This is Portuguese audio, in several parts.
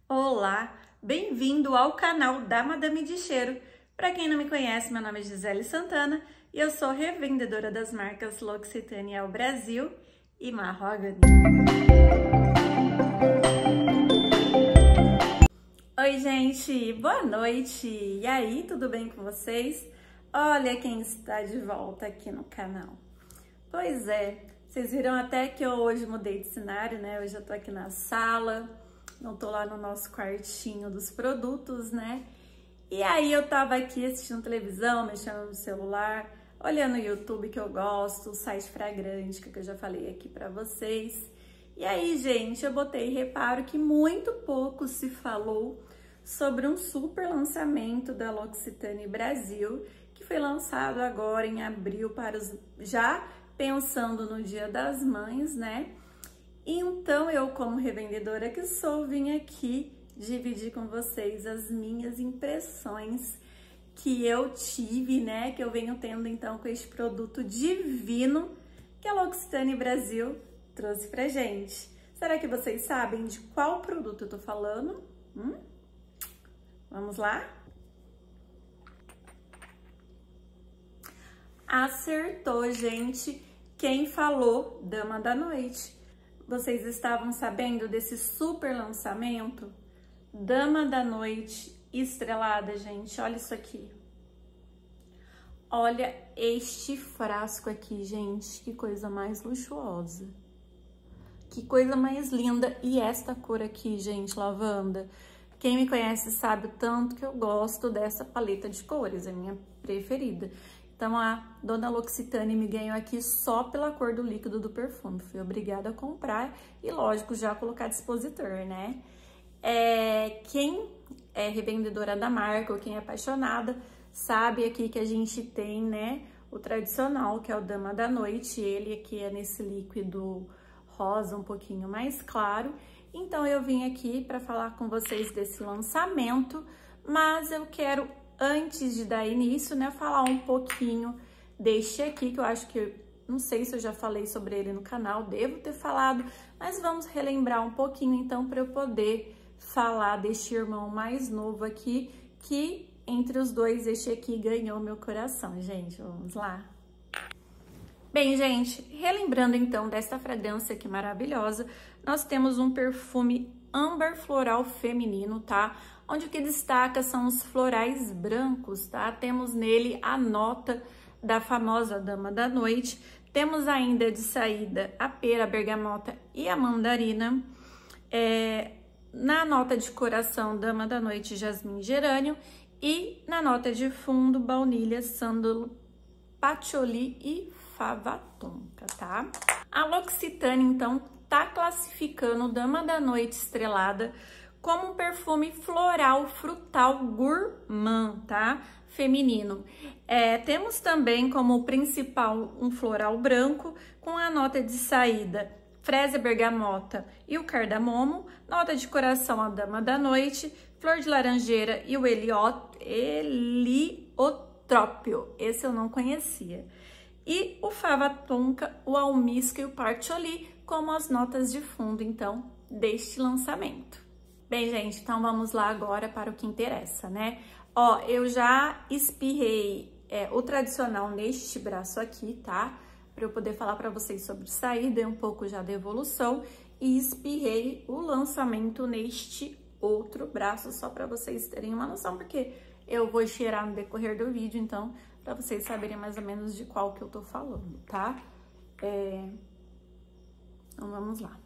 Olá, bem-vindo ao canal da Madame de Cheiro. Para quem não me conhece, meu nome é Gisele Santana e eu sou revendedora das marcas L'Occitane ao Brasil e Mahogany. Oi, gente, boa noite! E aí, tudo bem com vocês? Olha quem está de volta aqui no canal. Pois é, vocês viram até que eu hoje mudei de cenário, né? Hoje eu tô aqui na sala, não tô lá no nosso quartinho dos produtos, né? E aí eu tava aqui assistindo televisão, mexendo no celular, olhando o YouTube que eu gosto, o site Fragrântica, que eu já falei aqui pra vocês. E aí, gente, eu botei reparo que muito pouco se falou sobre um super lançamento da L'Occitane Brasil, que foi lançado agora em abril para os... já pensando no Dia das Mães, né? Então, eu, como revendedora que sou, vim aqui dividir com vocês as minhas impressões que eu tive, né? Que eu venho tendo, então, com este produto divino que a L'Occitane Brasil trouxe pra gente. Será que vocês sabem de qual produto eu tô falando? Vamos lá? Acertou, gente! Quem falou? Dama da Noite. Vocês estavam sabendo desse super lançamento? Dama da Noite estrelada, gente. Olha isso aqui. Olha este frasco aqui, gente. Que coisa mais luxuosa. Que coisa mais linda. E esta cor aqui, gente, lavanda. Quem me conhece sabe o tanto que eu gosto dessa paleta de cores. É a minha preferida. Então, a dona L'Occitane me ganhou aqui só pela cor do líquido do perfume. Fui obrigada a comprar e, lógico, já colocar dispositor, né? Quem é revendedora da marca ou quem é apaixonada, sabe aqui que a gente tem, né, o tradicional, que é o Dama da Noite. Ele aqui é nesse líquido rosa um pouquinho mais claro. Então, eu vim aqui para falar com vocês desse lançamento, mas eu quero... antes de dar início, né, falar um pouquinho deste aqui, que eu acho que, não sei se eu já falei sobre ele no canal, devo ter falado, mas vamos relembrar um pouquinho, então, para eu poder falar deste irmão mais novo aqui, que entre os dois, este aqui ganhou meu coração, gente, vamos lá. Bem, gente, relembrando, então, desta fragrância aqui maravilhosa, nós temos um perfume âmbar floral feminino, tá? Onde o que destaca são os florais brancos, tá? Temos nele a nota da famosa Dama da Noite. Temos ainda de saída a pera, a bergamota e a mandarina. Na nota de coração, Dama da Noite, jasmim, gerânio. E na nota de fundo, baunilha, sândalo, patchouli e fava tonka, tá? A L'Occitane, então, tá classificando Dama da Noite estrelada como um perfume floral, frutal, gourmand, tá? Feminino. Temos também como principal um floral branco com a nota de saída fresa, bergamota e o cardamomo. Nota de coração, a Dama da Noite, flor de laranjeira e o heliotrópio. Esse eu não conhecia. E o fava tonka, o almisca e o patchouli como as notas de fundo, então, deste lançamento. Bem, gente, então vamos lá agora para o que interessa, né? Ó, eu já espirrei o tradicional neste braço aqui, tá? Para eu poder falar para vocês sobre saída e um pouco já da evolução. E espirrei o lançamento neste outro braço, só para vocês terem uma noção, porque eu vou cheirar no decorrer do vídeo, então, para vocês saberem mais ou menos de qual que eu tô falando, tá? Então, vamos lá.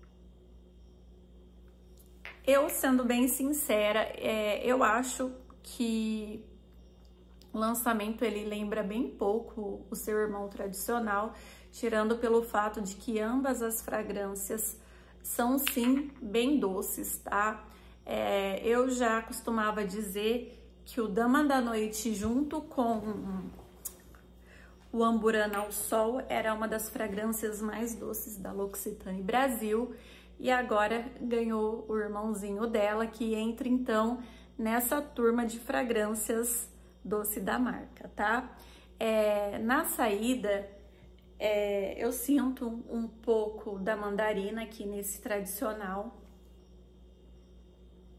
Eu, sendo bem sincera, eu acho que o lançamento, ele lembra bem pouco o seu irmão tradicional, tirando pelo fato de que ambas as fragrâncias são, sim, bem doces, tá? Eu já costumava dizer que o Dama da Noite, junto com o Amburana ao Sol, era uma das fragrâncias mais doces da L'Occitane Brasil. E agora ganhou o irmãozinho dela, que entra, então, nessa turma de fragrâncias doce da marca, tá? Na saída, eu sinto um pouco da mandarina aqui nesse tradicional.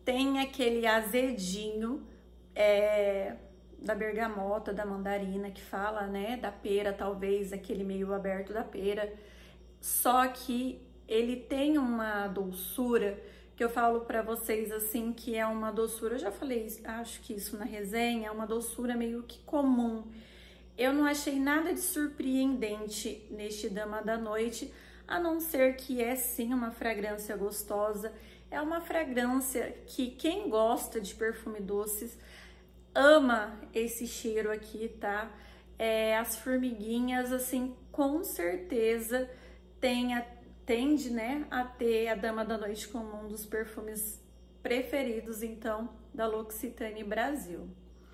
tem aquele azedinho da bergamota, da mandarina, que fala, né, da pera, talvez, aquele meio aberto da pera. Só que ele tem uma doçura que eu falo pra vocês, assim, que é uma doçura, eu já falei, acho que isso na resenha, é uma doçura meio que comum. Eu não achei nada de surpreendente neste Dama da Noite, a não ser que é sim uma fragrância gostosa. É uma fragrância que quem gosta de perfume doces ama esse cheiro aqui, tá? As formiguinhas, assim, com certeza tende, né, a ter a Dama da Noite como um dos perfumes preferidos, então, da L'Occitane Brasil.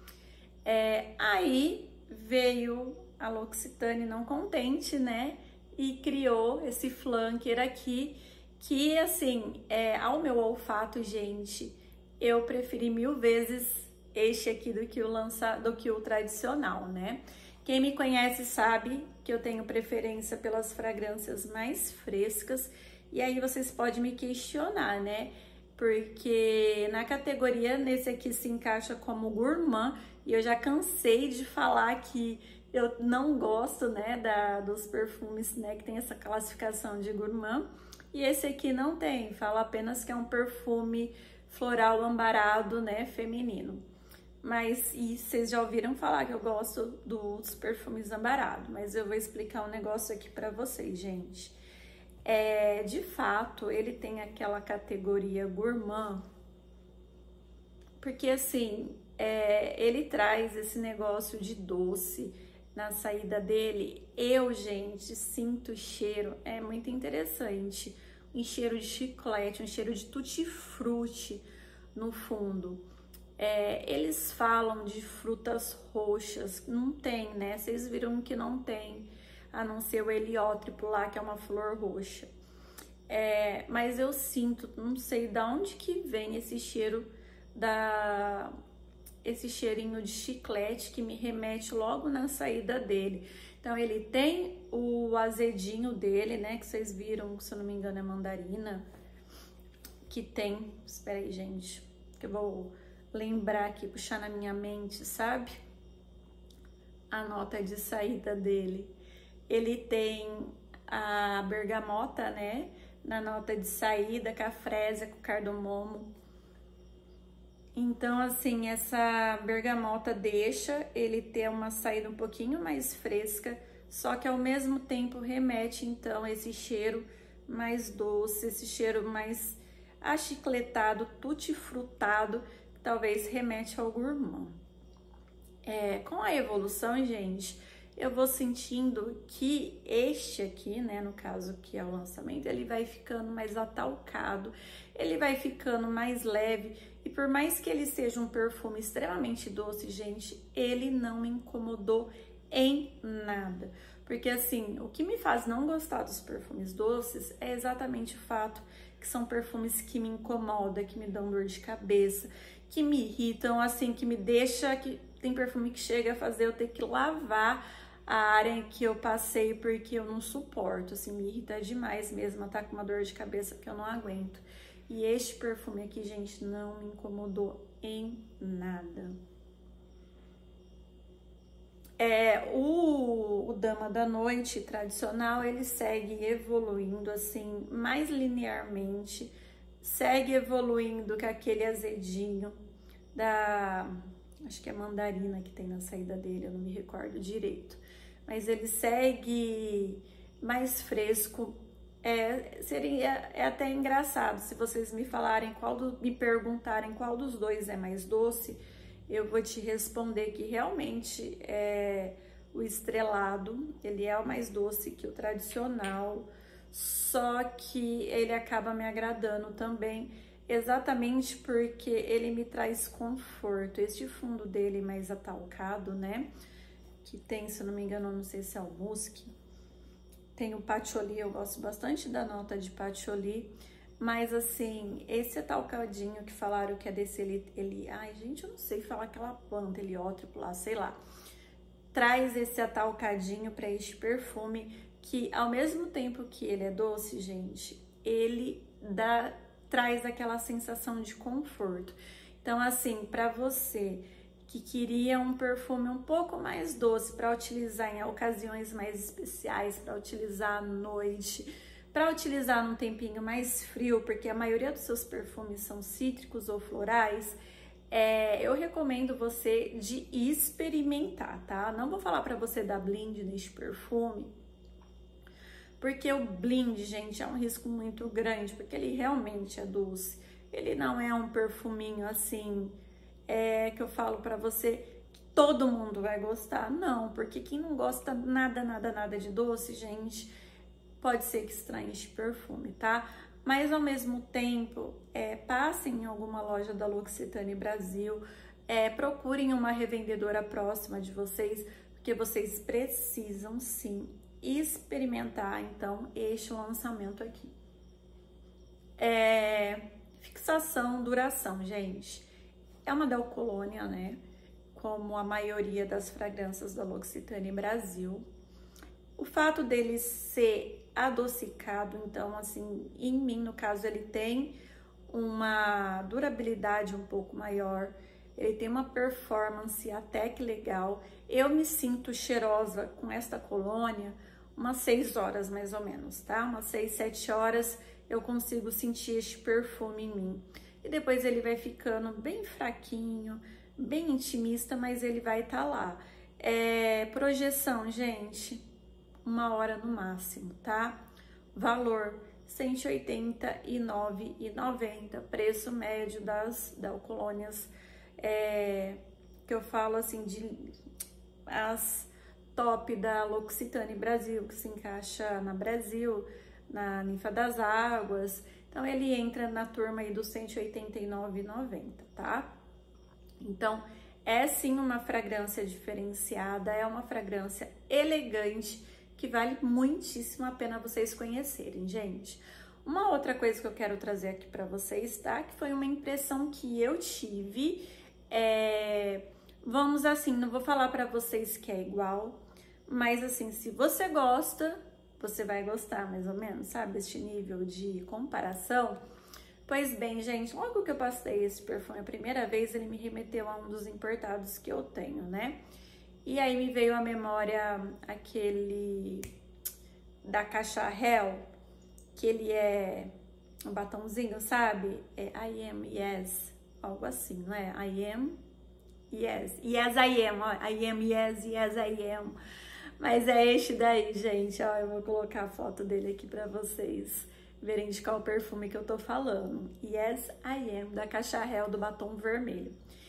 Aí veio a L'Occitane não contente, né, e criou esse flanker aqui, que, assim, ao meu olfato, gente, eu preferi 1000 vezes este aqui do que o tradicional, né? Quem me conhece sabe que eu tenho preferência pelas fragrâncias mais frescas, e aí vocês podem me questionar, né? Porque na categoria, nesse aqui se encaixa como gourmand, e eu já cansei de falar que eu não gosto, né, dos perfumes, né, que tem essa classificação de gourmand, e esse aqui não tem, fala apenas que é um perfume floral ambarado, né, feminino. Mas, e vocês já ouviram falar que eu gosto dos perfumes ambarados, mas eu vou explicar um negócio aqui pra vocês, gente. De fato, ele tem aquela categoria gourmand, porque assim, ele traz esse negócio de doce na saída dele. Eu, gente, sinto o cheiro, é muito interessante. Um cheiro de chiclete, um cheiro de tutti-frutti no fundo. Eles falam de frutas roxas, não tem, né? Vocês viram que não tem, a não ser o heliótropo lá, que é uma flor roxa. Mas eu sinto, não sei de onde que vem esse cheiro esse cheirinho de chiclete que me remete logo na saída dele. Então ele tem o azedinho dele, né? Que vocês viram, se eu não me engano, é mandarina. Que tem, espera aí, gente, que eu vou lembrar aqui, puxar na minha mente, sabe? A nota de saída dele. Ele tem a bergamota, né? Na nota de saída, com a frésia, com o cardamomo. Então, assim, essa bergamota deixa ele ter uma saída um pouquinho mais fresca, só que ao mesmo tempo remete, então, esse cheiro mais doce, esse cheiro mais achicletado, tutti-frutado, talvez remete ao gourmand. Com a evolução, gente, eu vou sentindo que este aqui, né, no caso que é o lançamento, ele vai ficando mais atalcado, ele vai ficando mais leve, e por mais que ele seja um perfume extremamente doce, gente, ele não me incomodou em nada. Porque assim, o que me faz não gostar dos perfumes doces é exatamente o fato que são perfumes que me incomodam, que me dão dor de cabeça, que me irritam, assim, que me deixa... Tem perfume que chega a fazer eu ter que lavar a área em que eu passei, porque eu não suporto, assim, me irrita demais mesmo, tá com uma dor de cabeça que eu não aguento. E este perfume aqui, gente, não me incomodou em nada. O Dama da Noite tradicional, ele segue evoluindo, assim, mais linearmente, segue evoluindo com aquele azedinho acho que é mandarina que tem na saída dele, eu não me recordo direito. Mas ele segue mais fresco. Seria até engraçado se vocês me falarem me perguntarem qual dos dois é mais doce, eu vou te responder que realmente o estrelado, ele é o mais doce que o tradicional, só que ele acaba me agradando também, exatamente porque ele me traz conforto. Este fundo dele mais atalcado, né, que tem, se eu não me engano, não sei se é o musque, tem o patchouli, eu gosto bastante da nota de patchouli, mas assim, esse atalcadinho que falaram que é desse ai gente, eu não sei falar aquela planta, heliótropo lá, sei lá, traz esse atalcadinho para este perfume, que ao mesmo tempo que ele é doce, gente, ele traz aquela sensação de conforto. Então, assim, para você que queria um perfume um pouco mais doce para utilizar em ocasiões mais especiais, para utilizar à noite, para utilizar num tempinho mais frio, porque a maioria dos seus perfumes são cítricos ou florais, eu recomendo você de experimentar, tá? Não vou falar para você dar blind neste perfume, porque o blind, gente, é um risco muito grande, porque ele realmente é doce. Ele não é um perfuminho assim, que eu falo pra você que todo mundo vai gostar. Não, porque quem não gosta nada de doce, gente, pode ser que estranhe este perfume, tá? Mas ao mesmo tempo, passem em alguma loja da L'Occitane Brasil, procurem uma revendedora próxima de vocês, porque vocês precisam sim experimentar, então, este lançamento aqui. Fixação, duração, gente. É uma Del Colônia, né? Como a maioria das fragrâncias da L'Occitane Brasil. O fato dele ser adocicado, então, assim, em mim, no caso, ele tem uma durabilidade um pouco maior. Ele tem uma performance até que legal. Eu me sinto cheirosa com esta colônia umas 6 horas mais ou menos, tá? Umas 6, 7 horas eu consigo sentir este perfume em mim. E depois ele vai ficando bem fraquinho, bem intimista, mas ele vai estar lá. Projeção, gente, 1 hora no máximo, tá? Valor R$ 189,90, preço médio das colônias, que eu falo assim, as top da L'Occitane Brasil, que se encaixa na Brasil, na Ninfa das Águas. Então, ele entra na turma aí dos R$ 189,90, tá? Então, é sim uma fragrância diferenciada, é uma fragrância elegante, que vale muitíssimo a pena vocês conhecerem, gente. Uma outra coisa que eu quero trazer aqui para vocês, tá? Que foi uma impressão que eu tive, vamos assim, não vou falar para vocês que é igual, mas assim, se você gosta, você vai gostar mais ou menos, sabe? Este nível de comparação. Pois bem, gente, logo que eu passei esse perfume a primeira vez, ele me remeteu a um dos importados que eu tenho, né? E aí me veio à memória aquele da Cacharel, que ele é um batonzinho, sabe? I am yes, algo assim, não é? I am yes, yes I am, ó, I am yes, yes I am. Mas é este daí, gente, ó, eu vou colocar a foto dele aqui pra vocês verem de qual perfume que eu tô falando. Yes I am, da Cacharel, do batom vermelho.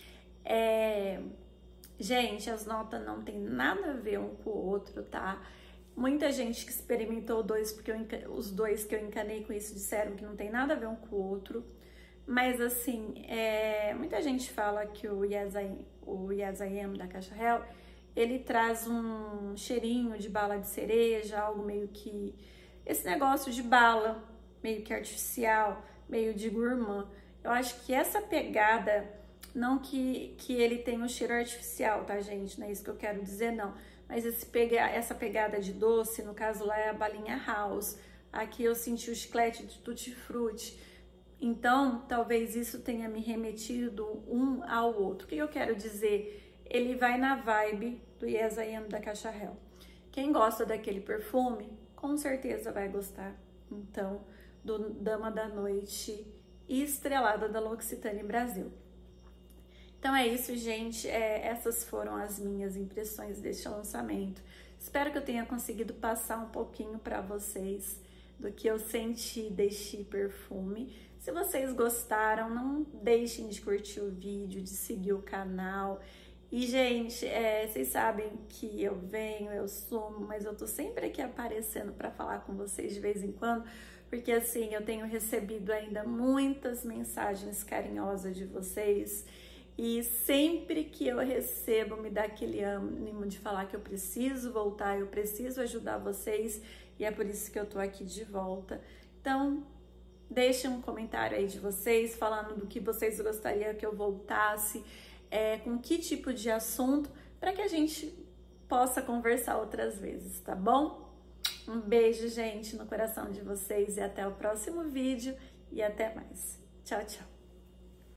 Gente, as notas não tem nada a ver um com o outro, tá? Muita gente que experimentou os dois que eu encanei com isso disseram que não tem nada a ver um com o outro. Mas assim, muita gente fala que o Yes I Am da Cacharel, ele traz um cheirinho de bala de cereja, algo meio que... Esse negócio de bala, meio que artificial, meio de gourmand. Eu acho que essa pegada, não que ele tem um cheiro artificial, tá, gente? Não é isso que eu quero dizer, não. Mas essa pegada de doce, no caso lá é a balinha house. Aqui eu senti o chiclete de tutti-frutti. Então, talvez isso tenha me remetido um ao outro. O que eu quero dizer? Ele vai na vibe do Yes I Am da Cacharel. Quem gosta daquele perfume, com certeza vai gostar, então, do Dama da Noite Estrelada da L'Occitane Brasil. Então é isso, gente. Essas foram as minhas impressões deste lançamento. Espero que eu tenha conseguido passar um pouquinho para vocês do que eu senti deste perfume. Se vocês gostaram, não deixem de curtir o vídeo, de seguir o canal. E, gente, vocês sabem que eu venho, eu sumo, mas eu tô sempre aqui aparecendo para falar com vocês de vez em quando, porque, assim, eu tenho recebido ainda muitas mensagens carinhosas de vocês e sempre que eu recebo me dá aquele ânimo de falar que eu preciso voltar, eu preciso ajudar vocês e é por isso que eu tô aqui de volta. Então, deixem um comentário aí de vocês falando do que vocês gostariam que eu voltasse, com que tipo de assunto, para que a gente possa conversar outras vezes, tá bom? Um beijo, gente, no coração de vocês e até o próximo vídeo. e até mais. Tchau, tchau!